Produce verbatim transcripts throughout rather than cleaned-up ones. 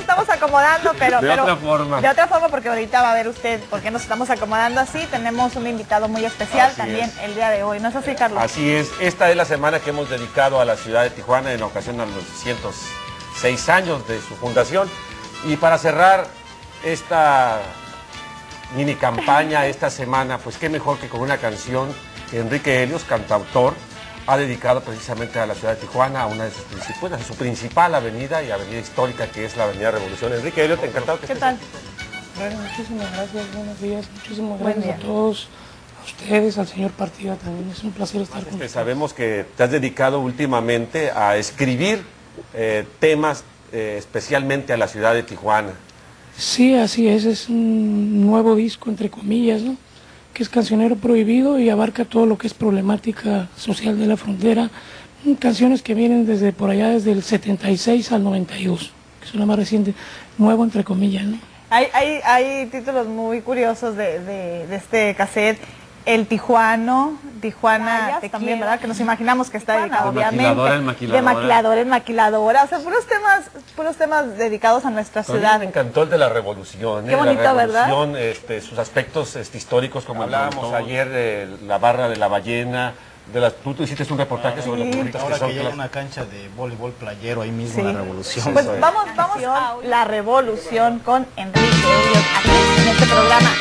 estamos acomodando, pero... De pero, otra forma. De otra forma, porque ahorita va a ver usted por qué nos estamos acomodando así. Tenemos un invitado muy especial Así también es. el día de hoy. ¿No es así, Carlos? Así es. Esta es la semana que hemos dedicado a la ciudad de Tijuana en ocasión a los ciento seis años de su fundación. Y para cerrar esta mini campaña esta semana, pues qué mejor que con una canción que Enrique Helios, cantautor, ha dedicado precisamente a la ciudad de Tijuana, a una de sus principales, a su principal avenida y avenida histórica, que es la Avenida Revolución. Enrique Helios, encantado que ¿Qué estés tal? aquí. Bueno, muchísimas gracias, buenos días, muchísimas Buen gracias día. a todos, a ustedes, al señor Partida también, es un placer estar con Este, ustedes. sabemos que te has dedicado últimamente a escribir eh, temas eh, especialmente a la ciudad de Tijuana. Sí, así es, es un nuevo disco, entre comillas, ¿no? Que es cancionero prohibido y abarca todo lo que es problemática social de la frontera, mm, canciones que vienen desde por allá, desde el setenta y seis al noventa y dos, que es una más reciente, nuevo entre comillas, ¿no? Hay, hay, hay títulos muy curiosos de, de, de este cassette. El Tijuano, Tijuana Ah, ya también, quiero. ¿verdad? Que nos imaginamos que está Tijuana. dedicado, De obviamente. maquiladora en maquiladora. De maquiladora en maquiladora. O sea, puros temas, puros temas dedicados a nuestra A mí ciudad. me encantó el de la revolución. Qué ¿eh? bonito, la ¿verdad? revolución, este, sus aspectos este, históricos, como hablábamos ayer de la barra de la ballena. De las, tú, tú hiciste un reportaje sobre los burritos que Ahora son que ya hay clas- una cancha de voleibol playero ahí mismo Sí. en la Revolución. Pues Eso es. vamos, vamos a la revolución con Enrique Helios aquí en este programa.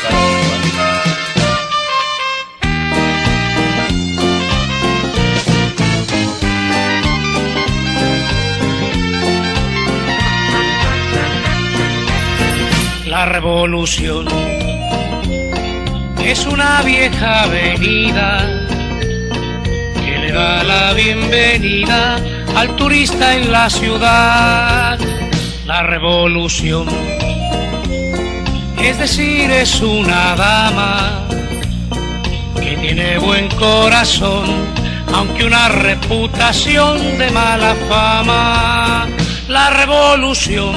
La revolución es una vieja avenida que le da la bienvenida al turista en la ciudad. La revolución, es decir, es una dama que tiene buen corazón, aunque una reputación de mala fama. La revolución,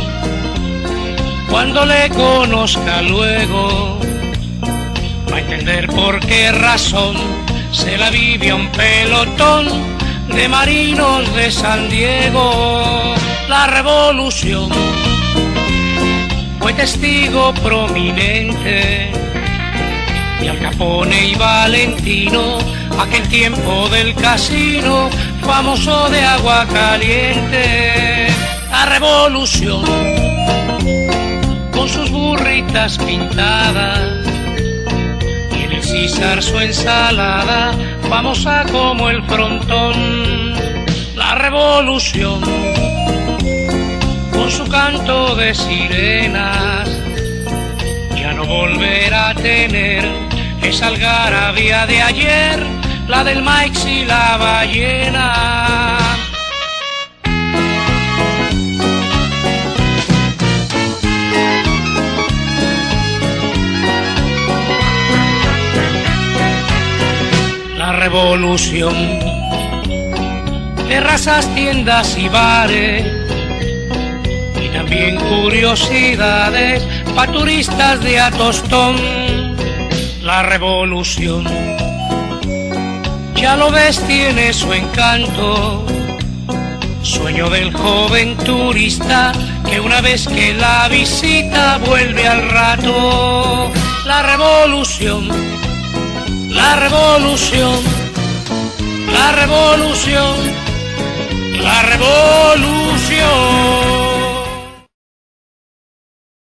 cuando le conozca luego, va a entender por qué razón se la vive a un pelotón de marinos de San Diego. La revolución fue testigo prominente de Al Capone y Valentino, aquel tiempo del casino famoso de agua caliente. La revolución, con sus burritas pintadas y en el César su ensalada, famosa como el frontón. La revolución, con su canto de sirenas, ya no volverá a tener esa algarabía de ayer, la del maíz y la ballena. La revolución, terrazas, tiendas y bares, y también curiosidades pa' turistas de a tostón. La revolución, ya lo ves, tiene su encanto, sueño del joven turista que una vez que la visita vuelve al rato. La revolución, la revolución, la revolución, la revolución.